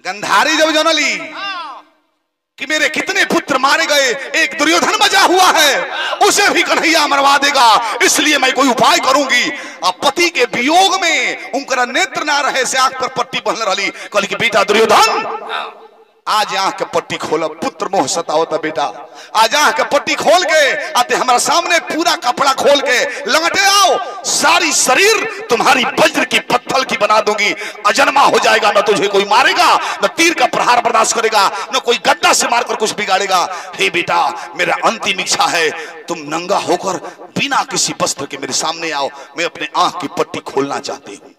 गंधारी जब जनली कि मेरे कितने पुत्र मारे गए, एक दुर्योधन बचा हुआ है, उसे भी कन्हैया मरवा देगा, इसलिए मैं कोई उपाय करूंगी। अब पति के वियोग में उनका नेत्र ना रहे से आंख पर पट्टी बंधने रही। कहली कि बेटा दुर्योधन आज आंख के पट्टी खोला, पुत्र मोह सतावता बेटा, आज आंख के पट्टी खोल के आते हमारे सामने, पूरा कपड़ा खोल के लंगटे आओ, सारी शरीर तुम्हारी वज्र की पत्थर की बना दूंगी, अजन्मा हो जाएगा, न तुझे कोई मारेगा, न तीर का प्रहार बर्दाश्त करेगा, न कोई गड्ढा से मारकर कुछ बिगाड़ेगा। हे बेटा मेरा अंतिम इच्छा है, तुम नंगा होकर बिना किसी वस्त्र के मेरे सामने आओ, मैं अपने आंख की पट्टी खोलना चाहती हूँ।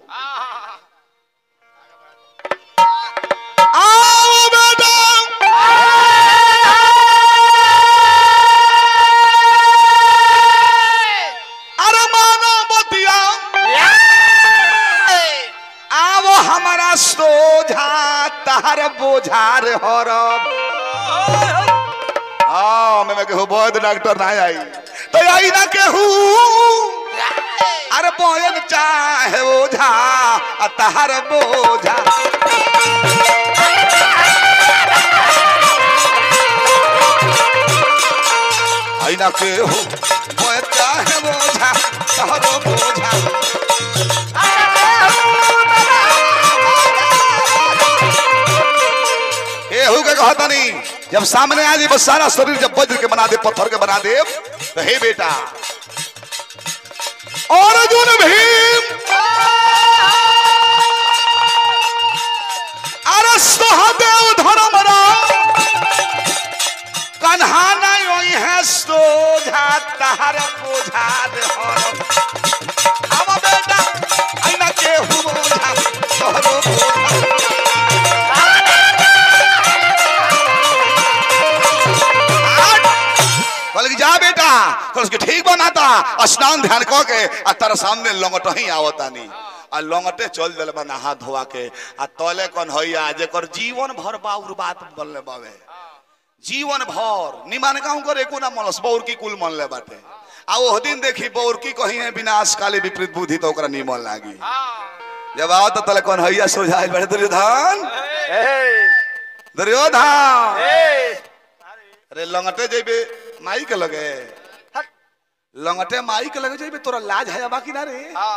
आओ बेटा, अरे मानो बतिया, आओ हमारा सोझा तार बोझार हरब। मैं कहूँ बहुत डॉक्टर ना आई तो आई ना कहूँ, अरे बोयन चाहे ओझा तार बोझा। आई ना कहूँ बोयन चाहे ओझा तार बोझा। के कहता नहीं, जब सामने आ जाए बस सारा शरीर जब वज्र के बना दे, पत्थर के बना दे, तो हे बेटा अर्जुन भीम अरे सहदेव धर्मराज कन्हा नहीं है सोझा तार बोझार हरब। अब बेटा आईना के बोझा तोहरो बोझा। जा बेटा तो उसके ठीक बनाता, स्नान ध्यान कह के आ तारा सामने लंगट ही आवता नहीं, आ लंगटे चल दिल बा नहा धोवा के, आ तले कौन होइया जेकर जीवन भर बाउर बात बोलले बावे, जीवन भर निमान गाँव कर एको ना मनस बौर की कुल मन ले बाटे। आ ओह दिन देखी बौर की कही है विनाश काले विपरीत बुद्धि तो ओकरा निमन लागी। जब आओ तो तले कौन होइया सोझा बड़े दुर्योधन दुर्योधन अरे लंगटे जेबे माई के लगे, लंगटे माई के लगे जेबे, तोरा लाज है बाकी ना रे।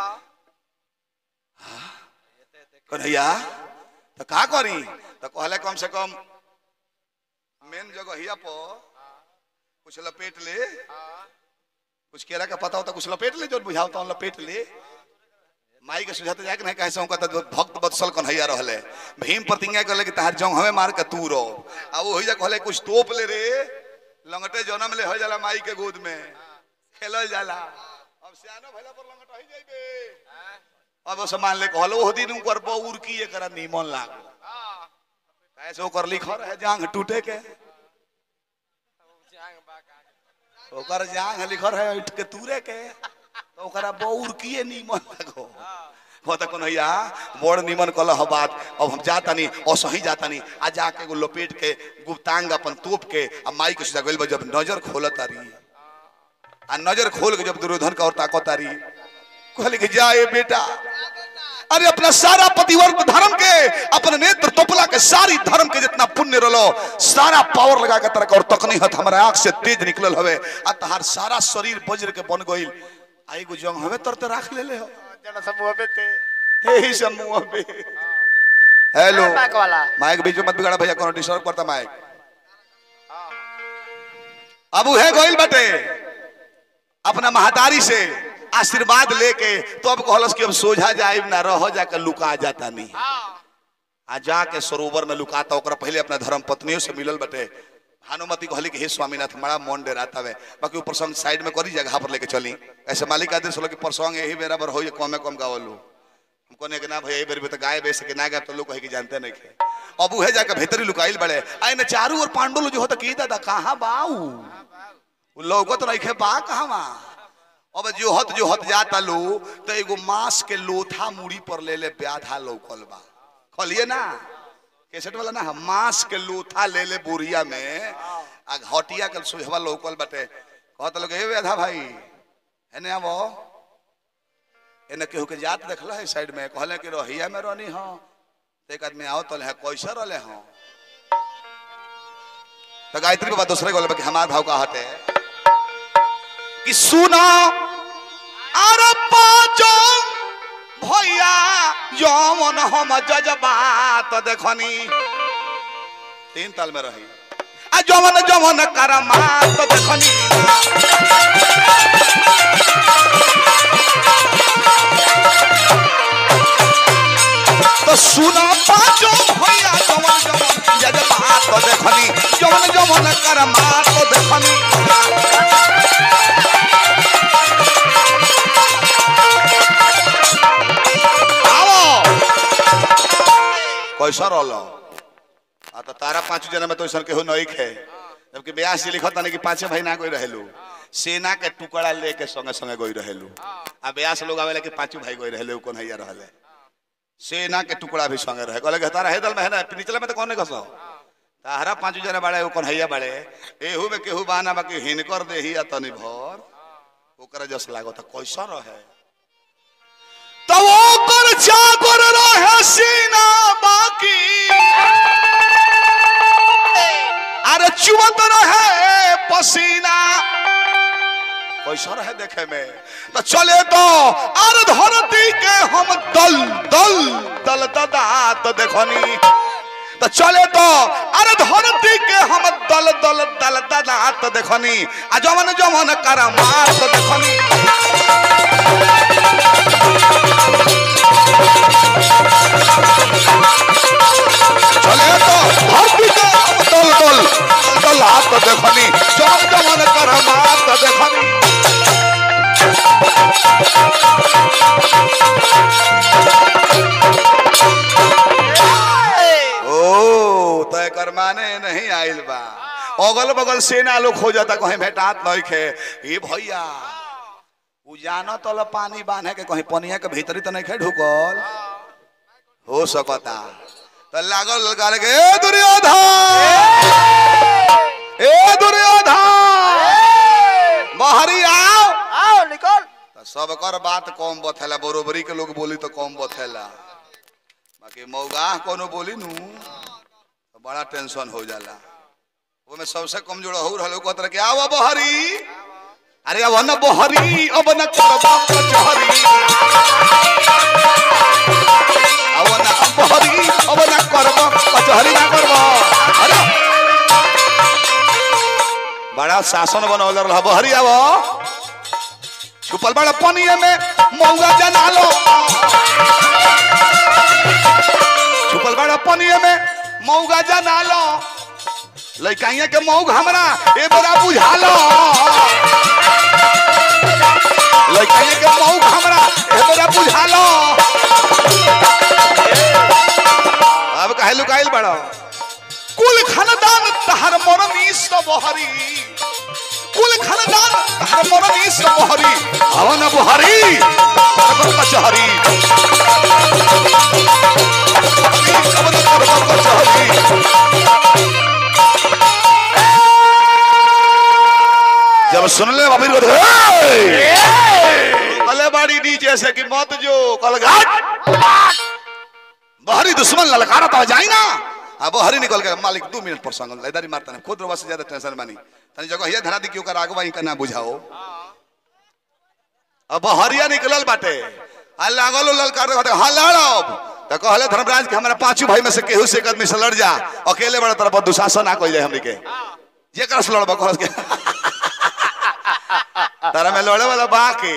कन्हैया तो का करी, तो कहले कम से कम मेन जगह हिया पर कुछ लपेट ले, कुछ केरा का पता होता कुछ लपेट ले, जो बुझाता हूँ लपेट ले। माई के सुझाते जाके नहीं कहे भक्त बत्सल कन्हैया रहले, भीम प्रतिज्ञा करले कि तहार जंग हमें मार के तू रो, आ वो होइजा कहले कुछ तोप ले रे, लंगटे जन्म ले हो जाला माई के गोद में खेलल जाला। अब सियानो भइला पर लंगट हो जाइबे, अब सामान ले कहलो ओ दिन कर बौर की एकरा नीमन लाग, कैसे ओकर लिखल है जांग टूटे के, ओकर जांग लिखल है उठ के तूरे के, तो ओकरा बौर किए नीमन लगो। हो तो कन्हैया बड़ नीमन कल ह बात, अब हम जाता नहीं और सही जाता नहीं, आ जाके एगो लपेट के गुप्तांग अपन तोप के आ माई के सुझा गइल। जब नजर खोलत तारी आ नजर खोल के जब दुर्योधन का और ताकत तारी, कहले कि जाए बेटा, अरे अपना सारा पतिवर्त धर्म के अपने नेत्र तोपला के सारी धर्म के जितना पुण्य रलो सारा पावर लगा के तरक और तकनी हथ हमारा आंख से तेज निकलल हवे, आ तहार सारा शरीर वज्र के बन गइल, आई गो जंग हवे तरते राख ले हो जना समूह पे थे, यही समूह पे। हेलो माइक बीच में मत बिगाड़ा भैया, कोनो डिस्टर्ब करता माइक। अब है गोइल बटे अपना महतारी से आशीर्वाद लेके, तो अब कहलस कि अब सोझा जाए ना, रह जाकर लुका जाता नहीं, आ जाके सरोवर में लुकाता। ओकरा पहले अपना धर्म पत्नियों से मिलल बटे। भानुमति कहली कि हे स्वामीनाथ बड़ा मन डेराता है, बाकी प्रसंग साइड में करी जगह पर लेके चली। ऐसे मालिक आदेश होलो कि प्रसंग यही बेरा पर होई कम कम गावलू, हमको ने कि ना भैया यही बेर तो गाय बेच के ना गाय, तो लोग कहे कि जानते नहीं खे। अब उहे जाके भीतरी लुकाइल बड़े आई न चारू और पांडुल जो होता की दादा कहाँ बाऊ लोग तो नहीं खे बा कहाँ बा। अब जो हत जाता लो तो एगो मांस के लोथा मुड़ी पर ले ले ब्याधा लौकल बा, खलिए ना कैसेट वाला ना, मांस के लोथा ले ले बोरिया में, आ घटिया के सुहवा लौकल बटे। कहत लोग ए ब्याधा भाई एने आवो, एने केहू के जात देखल है साइड में, कहले कि रहिया में रहनी हाँ एक आदमी आओ तो है कैसे रहे हो तो गायत्री बाबा दूसरे गोले कि हमारे भाव का हटे कि सुना अरे पाँचो भैया यौवन हम जजबा तो देखनी 3 ताल में रही आ जवन जवन करमा तो देखनी तो सुना पाँचो भैया जवन जवन जजबा तो देखनी जवन जवन करमा तो देखनी कैसा रोलो आ तो तारा 5 जना में तो ऐसा केहू नहीं खे जबकि ब्यास जी लिखता नहीं कि 5 भाई ना कोई रहेलू सेना के टुकड़ा लेके संगे संगे गई रहेलू आ ब्यास लोग आवेला कि 5 भाई गई रहेलू कौन हैया रहले सेना के टुकड़ा भी संगे रहे कहले तारा हेदल में है ना निचला में तो कौन नहीं खसो तारा 5 जना बड़े कौन हैया बड़े एहू में केहू बाना बाकी हिनकर देही आ तनी भर ओकरा जस लागो त कैसा रहे तो वो कर जागर रहे सीना बाकी अरे चुवत रहे पसीना कैसा रहे देखे में तो चले तो अरे धरती के हम दल दल दल ददा तो देखनी तो चले तो अरे धरती के हम दल दल दल ददा तो देखनी आ जवन जवन करमा तो देखनी चले तो धरती के दल दल दल हाथ तो देखनी जवन जवन करमा तो देखनी ओ तो कर माने नहीं आइल बा अगल बगल सेना लोग हो जाता कहीं भेटात नहीं खे ये भैया उ जानो तो पानी बांधे के कहीं पनिया के भीतरी तो नहीं खे ढुकल हो सकता तो लागल ललकार के ए दुर्योधन बाहरी आओ आओ निकल तो सब कर बात कम बथेला बरोबरी के लोग बोली तो कम बथेला बाकी मौगा कोनो बोली नू तो बड़ा टेंशन हो जाला वो में सबसे कमजोर हो रहलो कहत के आओ बहरी अरे अब न बहरी अब न करबा कचहरी अब न बहरी अब न करबा कचहरी ना करबा अरे बड़ा शासन बनौल रहा बहरी आओ छुपल बड़ा पनिया में मौगा जना लो छुपल बड़ा पनिया में मौगा जना लो लइकाइया के मौग हमरा ए बड़ा बुझा लो लइकाइया के मौग हमरा ए बड़ा बुझा लो अब काहे लुकाइल बड़ा कुल खानदान तहर मरनी सब बहरी कुल खानदान तहर मरनी सब बहरी हवन बहरी कचहरी जब सुन ले अले बाड़ी नीचे से कि मत जो कल बहरी दुश्मन ललकारा तो जाई ना अब हरी निकल के मालिक 2 मिनट पर संग इधर ही मारता है खुद रोवा से ज्यादा टेंशन बानी तनी जगह ये धरा दी क्यों कर आगवा ही करना बुझाओ अब हरिया निकलल बाटे आ लागल ललकार हां लड़ब त कहले धर्मराज के हमरा 5 भाई में से केहू से एक आदमी से लड़ जा अकेले बड़ा तरफ दुशासन ना कइले हमनी के जेकर से लड़ब कहस के तारा में लड़े वाला बाकी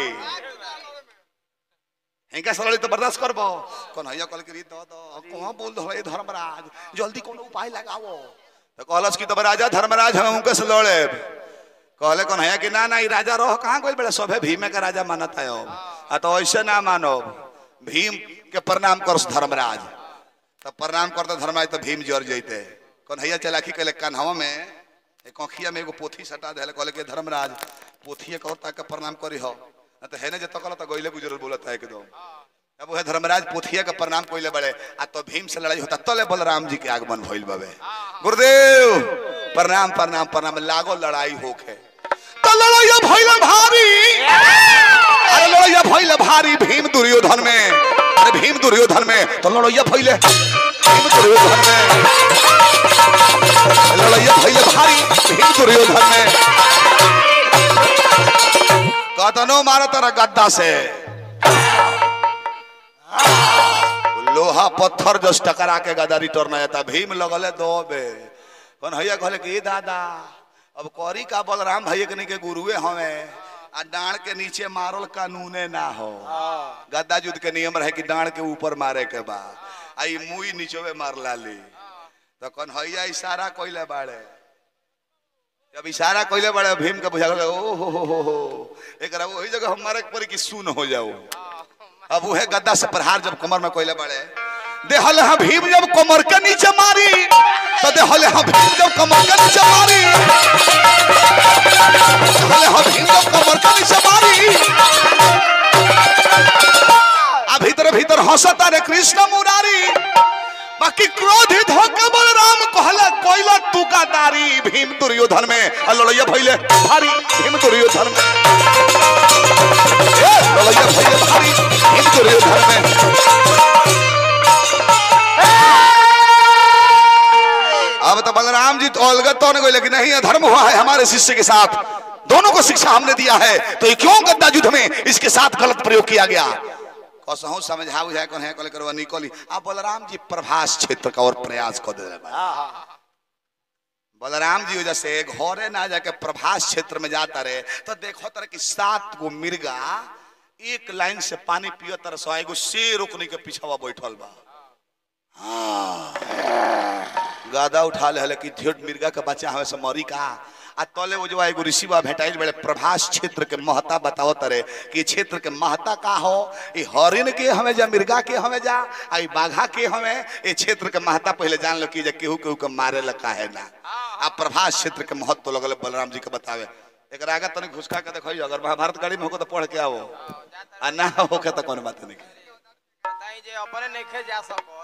इनका सलड़ी तो बर्दाश्त करबो कोन हैया कल के री दो कोहा बोल दो हे धर्मराज जल्दी कोनो उपाय लगाओ तो कहलस कि तब राजा धर्मराज हम उनके से लड़े कहले कोन हैया कि ना ना ई राजा रह कहां गइल बड़े सभे भीम के राजा मानत है आ तो ऐसे ना मानो भीम के प्रणाम करस धर्मराज तब प्रणाम करते धर्मराज तो भीम जर जइते कोन हैया चलाकी कहले कान्हवा में एक आंखिया में एगो पोथी सटा देले कहले के धर्मराज पोथीए कहता के प्रणाम करी हो तो है ना जे तकल तो गइले गुजरल बोलता है एकदम अब वह धर्मराज पोथिया का प्रणाम कइले बड़े आ तो भीम से लड़ाई होता तले बलराम जी के आगमन भइल बाबे गुरुदेव प्रणाम प्रणाम प्रणाम लागो लड़ाई होखे तो लड़ाइया भइल भारी अरे लड़ाइया भइल भारी भीम दुर्योधन में अरे भीम दुर्योधन में तो लड़ाइया भइले भीम दुर्योधन में, लड़ैया भइले भारी भीम दुर्योधन में। कतनो मारो तारा गद्दा से लोहा पत्थर जस टकरा के गदा रिटर्न आता। भीम लगले दो बे कौन हैया कहले कि दादा अब करी का बलराम भैया के गुरुए हमें आ डांड के नीचे मारल कानूने ना हो। गद्दा युद्ध के नियम रहे कि डांड के ऊपर मारे के बा आई मुई नीचोवे मार लाली। तो कौन हैया इशारा कइले बाड़े, जब इशारा कइले बाड़े भीम के बुझा गले ओ हो एकरा वही जगह हमारे पर कि सुन हो जाओ। अब वह गद्दा से प्रहार जब कमर में कइले बाड़े देहले हां भीम जब कमर के नीचे मारी तो देहले हां भीम जब कमर के नीचे मारी, देहले हां भीम जब कमर के नीचे मारी। आ भीतर भीतर हंसता रे कृष्ण मुरारी, बाकी क्रोधित होकर बलराम कहला कोइला तू का दारी भीम दुर्योधन में। लड़ैया भइले भारी भीम दुर्योधन में, लड़ैया भइले भारी भीम दुर्योधन में। अब तो बलराम जी तो अलगत तो नहीं, लेकिन नहीं अधर्म हुआ है हमारे शिष्य के साथ, दोनों को शिक्षा हमने दिया है तो ये क्यों गद्दा युद्ध में इसके साथ गलत प्रयोग किया गया। कसहु समझा बुझाए कौन है कल करवा निकली। अब बलराम जी प्रभास क्षेत्र का और प्रयास कर दे रहे। बलराम जी वजह से घरे ना जाके प्रभास क्षेत्र में जाता रहे तो देखो तरह की 7 गो मिर्गा एक लाइन से पानी पियो तरह से एगो शेर रोकने के पीछा बैठल बा। गादा उठा ले कि ढेर मिर्गा के बच्चा हमें से मरी का आ तले वो जो एगो ऋषि बा भेटाइल बड़े प्रभास क्षेत्र के महता बताओ तरे कि क्षेत्र के महता का हो। ये हरिण के हमें जा मिर्गा के हमें जा आई बाघा के हमें ये क्षेत्र के महता पहले जान लो कि केहू केहू के मारे लगा है ना। आ प्रभास क्षेत्र के महत्व तो लगल बलराम जी के बतावे। एक आगे तनिक घुसका के देखो अगर महाभारत गाड़ी में होगा तो पढ़ के आओ आ ना होके तो कौन बात नहीं जे अपने नहीं जा सको।